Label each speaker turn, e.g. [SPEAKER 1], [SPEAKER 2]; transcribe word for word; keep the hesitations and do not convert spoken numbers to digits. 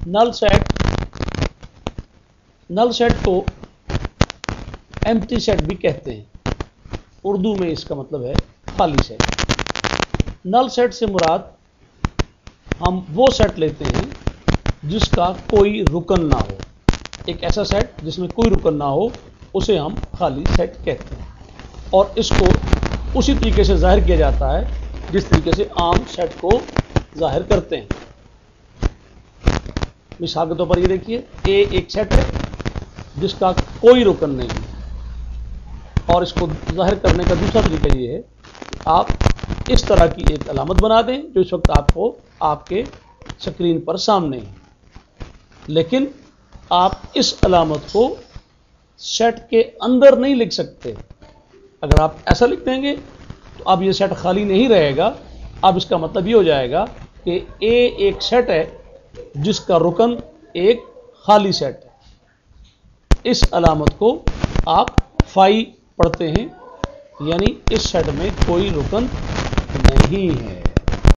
[SPEAKER 1] नल set, null set को empty set भी कहते हैं। उर्दू में इसका मतलब है खाली सेट। नल सेट से मुराद हम वो सेट लेते हैं जिसका कोई रुकन ना हो। एक ऐसा सेट जिसमें कोई रुकन ना हो उसे हम खाली सेट कहते हैं, और इसको उसी तरीके से जाहिर किया जाता है जिस तरीके से आम सेट को जाहिर करते हैं। मिसाल के तौर पर ये देखिए, ए एक सेट है जिसका कोई रुकन नहीं है, और इसको जाहिर करने का दूसरा तरीका ये है कि आप इस तरह की एक अलामत बना दें जो इस वक्त आपको आपके स्क्रीन पर सामने है, लेकिन आप इस अलामत को सेट के अंदर नहीं लिख सकते। अगर आप ऐसा लिख देंगे तो अब ये सेट खाली नहीं रहेगा। अब इसका मतलब ये हो जाएगा कि ए एक सेट है जिसका रुकन एक खाली सेट है। इस अलामत को आप फाई पढ़ते हैं, यानी इस सेट में कोई रुकन नहीं है।